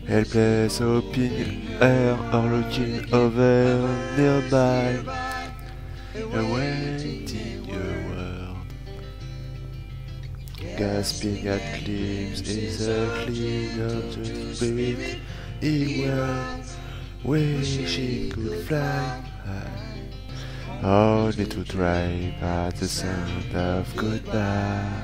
Helpless hoping her or looking over nearby, awaiting your word. Gasping at glimpse is a clean of the spirit he was, wishing could fly high, only to drive at the sound of goodbye.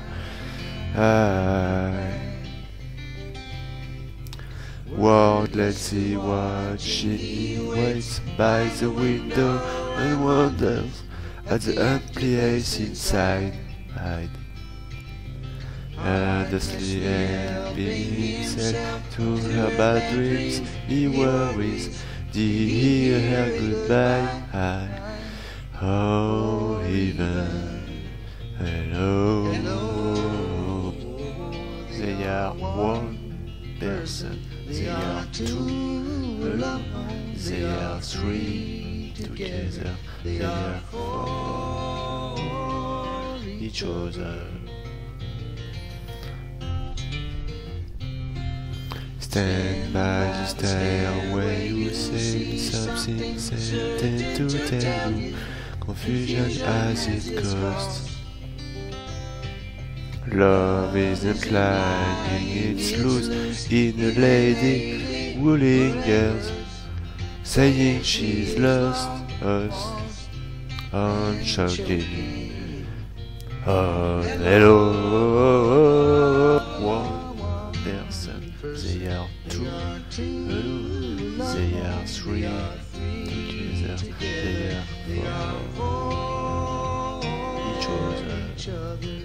Wordlessly watching, he waits by the window and wonders at the unplace inside. Earnestly helping himself to her bad dreams, he worries, did he hear her goodbye? Oh, heaven, hello. They are one person, they are two alone, they are three together, they are for each other. Stand by the stairway, you say something certain to tell you, confusion as it costs. Love isn't lying, it's loose in a lady who lingers, saying she's lost us, unshocking. Oh, hello, one person, they are two, they are three, together they are for each other.